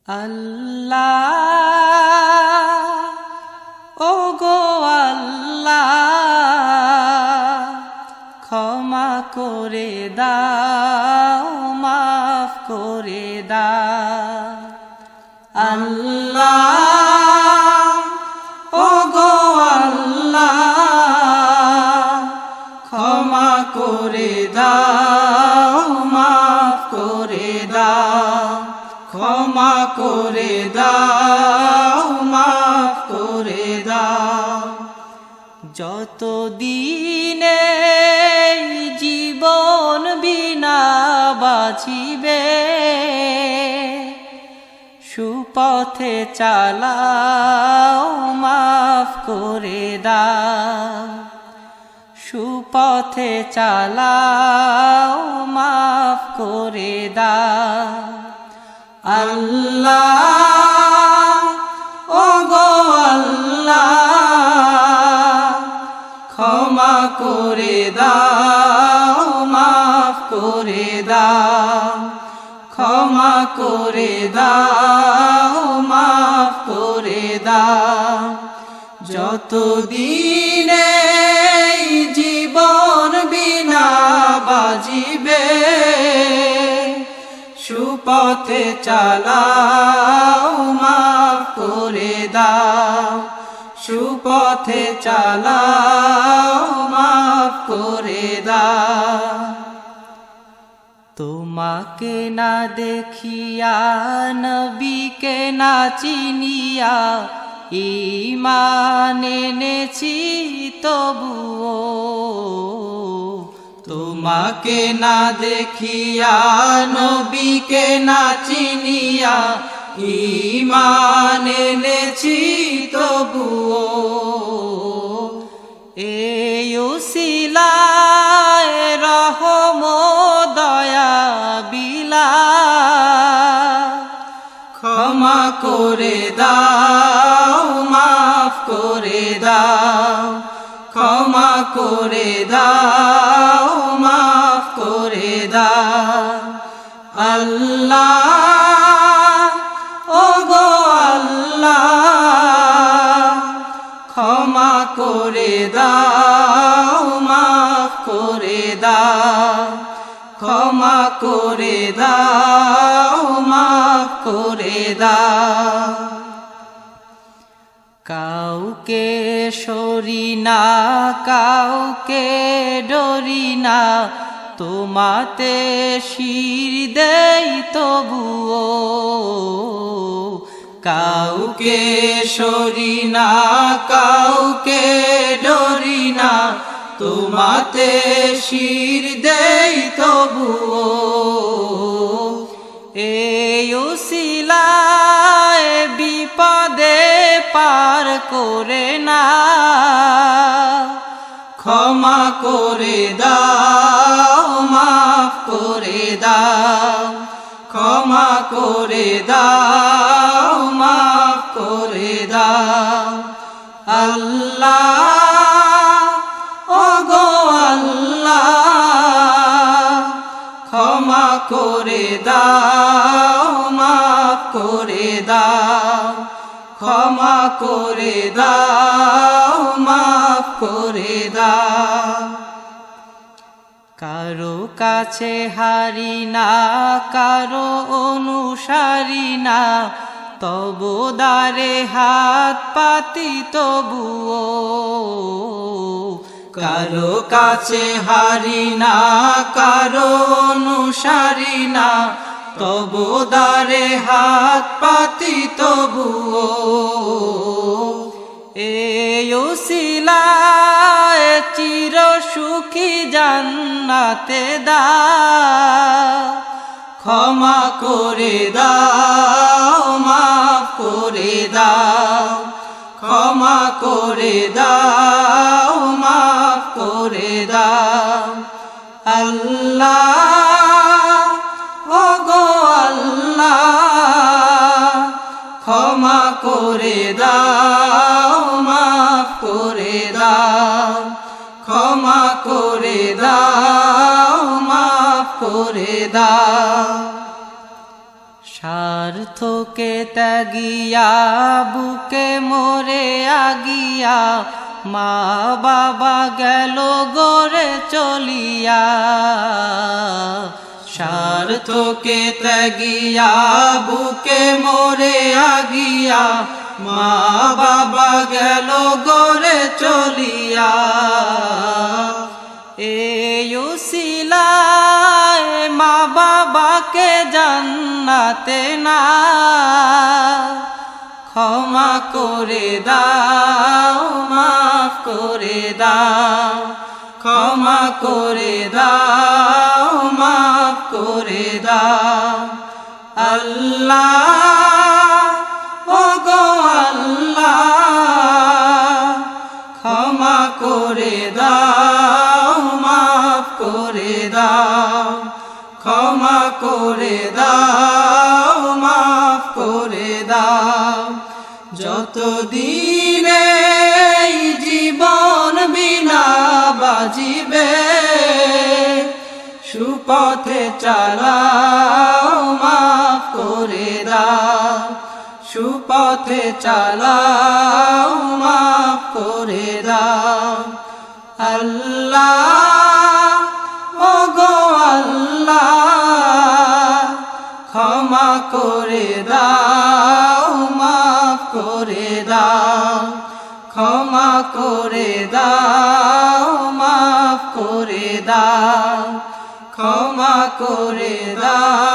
আল্লাহ ওগো আল্লাহ ক্ষমা করে দাও মাফ করে দাও আল্লাহ ওগো আল্লাহ ক্ষমা করে দাও মাফ করে দাও ক্ষমা করে দাও মাফ করে দাও যতদিনে জীবন বিনা বাঁচিবে সুপথে চালাও মাফ করে দাও সুপথে চালাও মাফ করে দাও আল্লাহ ওগো আল্লাহ ক্ষমা করে দাও মাফ করে দাও ক্ষমা করে দাও মাফ করে দাও যতদিনে জীবন বিনা বাজিবে সুপথে চালাও মাফ করে দাও সুপথে চালাও মাফ করে দাও তোমাকে না দেখিয়া নবীকে না চিনিয়া ঈমান এনেছি তবুও তোমাকে না দেখিয়া নবীকে না চিনিয়া ঈমান এনেছি তবুও এই উসিলায় রহম দয়া বিলা ক্ষমা করে দাও মাফ করে দাও ক্ষমা করে দাও মাফ করে দাও আল্লাহ ওগো আল্লাহ ক্ষমা করে দাও মাফ করে দাও ক্ষমা করে দাও মাফ করে দাও কাউকে সরি না কাউকে ডরি না তোমাতে শির দেই তবুও কাউকে সরি না কাউকে ডরি না তোমাতে শির দেই তবুও এই উসিলায় বিপদে পার করে না ক্ষমা করে দাও মাফ করে দাও ক্ষমা করে দাও মাফ করে দাও আল্লাহ ওগো আল্লাহ ক্ষমা করে দাও মাফ করে দাও ক্ষমা করে দাও মাফ করে দাও কারো কাছে হারি না কারো অনুসারী না তবু দ্বারে হাত পাতি তবুও কারো কাছে হারি না কারো অনুসারী না তবু দ্বারে হাত পাতি তবুও এই উসিলায় চির সুখী জান্নাতে দাও ক্ষমা করে দাও মাফ করে দাও ক্ষমা করে দাও মাফ করে দাও আল্লাহ ওগো আল্লাহ ক্ষমা করে দাও মাফ করে দাও ক্ষমা করে দাও মাফ করে দাও স্বার্থ স্বার্থকে ত্যাগিয়া বুকে মোরে আগিয়া মা বাবা গেল গড়ে চলিয়া স্বার্থকে ত্যাগিয়া বুকে মোরে আগিয়া মা বাবা গেল গড়ে চলিয়া এই উসিলায় মা বাবাকে জান্নাতে না ক্ষমা করে দাও মাফ করে দাও ক্ষমা করে দাও মাফ করে দাও আল্লাহ ও গো আল্লাহ ক্ষমা করে দাও মাফ করে দাও ক্ষমা করে দাও মাফ করে দাও যতদিনে জীবন বিনা বাজিবে সুপথে চালাও মাফ করে দাও সুপথে চালাও মাফ করে দাও আল্লাহ ও গো আল্লাহ ক্ষমা করে দাও মাফ করে দাও ক্ষমা করে দাও মাফ করে দাও ক্ষমা করে দাও